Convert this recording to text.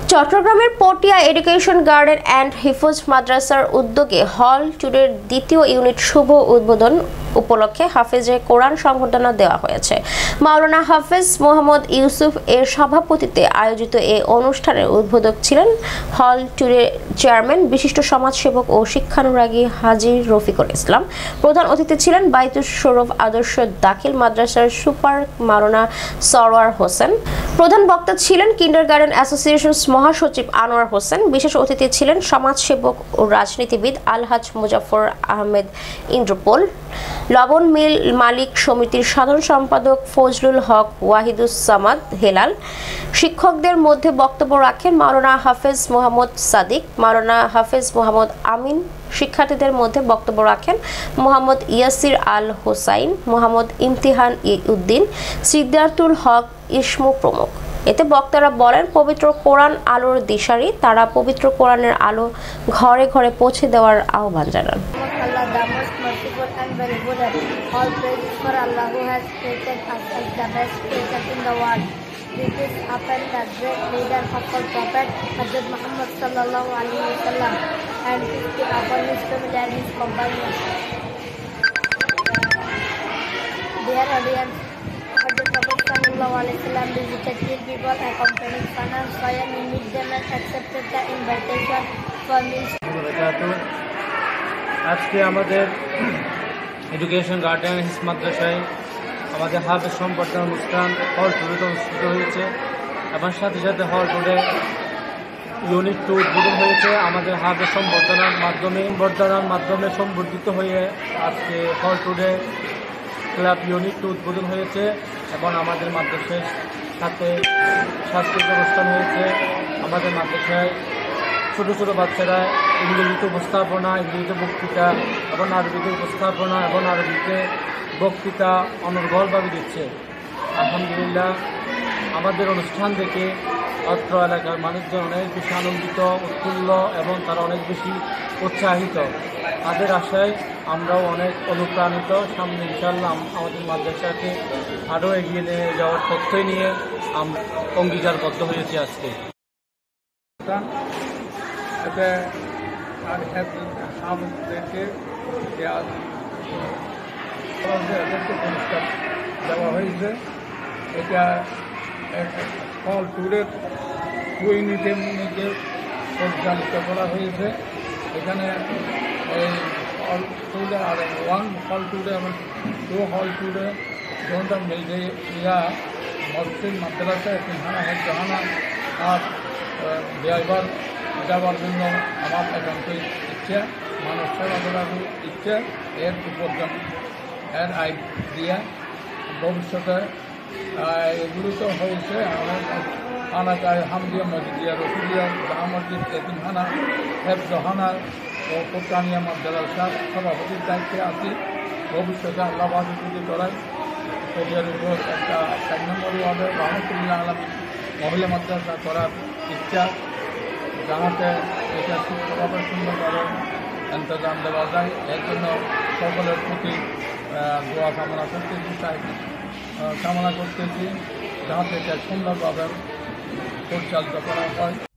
চট্টগ্রামের Patiya education garden and হিফজ মাদ্রাসার উদ্যোগে হল ট্যুরের দ্বিতীয় ইউনিট শুভ উদ্বোধন উপলক্ষে হাফেজে কোরআন সংবর্ধনা দেওয়া হয়েছে। মাওলানা হাফেজ মোহাম্মদ ইউসুফ এর সভাপতিত্বে আয়োজিত এই অনুষ্ঠানের উদ্বোধক ছিলেন হল ট্যুরের চেয়ারম্যান বিশিষ্ট সমাজসেবক ও শিক্ষানুরাগী হাজী রফিকুল ইসলাম। প্রধান অতিথি ছিলেন বাইতুস শরফ আদর্শ দাখিল মাদ্রাসার সুপার মাওলানা সরওয়ার হোসেন। প্রধান বক্তা ছিলেন কিন্ডারগার্টেন অ্যাসোসিয়েশন মহাসচিব আনোয়ার হোসেন। বিশেষ অতিথি ছিলেন সমাজসেবক ও রাজনীতিবিদ আলহাজ মুজাফর আহমেদ ইন্দ্রপোল, লবণ মিল মালিক সমিতির সাধারণ সম্পাদক ফজলুল হক ওয়াহিদুস সামাদ হেলাল। শিক্ষকদের মধ্যে বক্তব্য রাখেন মাওলানা হাফেজ মোহাম্মদ সাদিক, মাওলানা হাফেজ মোহাম্মদ আমিন। শিক্ষার্থীদের মধ্যে বক্তব্য রাখেন মোহাম্মদ ইয়াসির আল হোসাইন, মোহাম্মদ ইমতিহান উদ্দিন, সিদ্ধার্থুল হক ইসমু প্রমুখ। এতে বক্তারা বলেন, পবিত্র কোরআন আলোর দিশারি, তারা পবিত্র কোরআনের আলো ঘরে ঘরে পৌঁছে দেওয়ার আহ্বান জানান। It is happened that great leader of our Prophet Hazrat Muhammad sallallahu alaihi wasallam and peace be upon his family and his companions. Dear audience, Hazrat Prophet sallallahu alaihi wasallam visited three people accompanying Sana Swayam. He met them and accepted the invitation for meals. আজকে আমাদের education garden হিফজ মাদ্রাসায় আমাদের হাফেজ সম্বর্ধনা অনুষ্ঠান হল ট্যুরে অনুষ্ঠিত হয়েছে এবং সাথে সাথে হল ট্যুরে ইউনিট 2 উদ্বোধন হয়েছে। আমাদের হাফেজ সম্বর্ধনার মাধ্যমে সম্বর্ধিত হয়ে আজকে হল ট্যুরে ক্লাব ইউনিট 2 উদ্বোধন হয়েছে এবং আমাদের মাদ্রাসার সাথে সাংস্কৃতিক অনুষ্ঠান হয়েছে। আমাদের মাদ্রাসায় ছোটো ছোটো বাচ্চারা ইংরেজিতে উপস্থাপনা, ইংরেজিতে বক্তৃতা এবং আরবিতে উপস্থাপনা এবং আরবিতে বক্তৃতা অনর্গলভাবে দিচ্ছে। আলহামদুলিল্লাহ, আমাদের অনুষ্ঠান দেখে অত্র এলাকার মানুষজন অনেক বেশি আনন্দিত, উৎফুল্ল এবং তারা অনেক বেশি উৎসাহিত। তাদের আশায় আমরাও অনেক অনুপ্রাণিত। সামনে ইনশাআল্লাহ আমাদের মাদ্রাসাকে আরও এগিয়ে নিয়ে যাওয়ার তথ্যই নিয়ে আমরা অঙ্গীকারবদ্ধ হয়েছি আজকে। দেওয়া হয়েছে। এটা হল ট্যুরের 2 ইউনিটের মধ্যে পরিচালিত করা হয়েছে। এখানে এই হল ট্যুরে আর 1 হল ট্যুরে এবং 2 হল ট্যুরে দুটো মিলে মসজিদ মাদ্রাসা এতিমখানা হেফজখানা আর ড্রাইভার যাওয়ার জন্য আমার একান্তই ইচ্ছে, মানুষ সেবা করার ইচ্ছে। এর উপার্জন এর আইডিয়া ভবিষ্যতে এগুলো তো হয়েছে। আনাকায় হামদিয়া মসজিদিয়া রসুলিয়া জামা মসজিদ এতিমখানা হেফজখানা ও কোরআনিয়া মাদ্রাসার সভাপতির দায়িত্বে আছি। ভবিষ্যতে আল্লাহ যদি করায় এটার উপর একটা 4 নম্বর ওয়ার্ডে রহমতুল্লাহ আলম মহিলা মাদ্রাসা করার ইচ্ছা, যাহাতে এটা সুস্থভাবে সুন্দরভাবে ইন্তজাম দেওয়া যায়। এর জন্য সকলের প্রতি দোয়া কামনা করতেছি, যাহাতে এটা সুন্দরভাবে পরিচালিত করা হয়।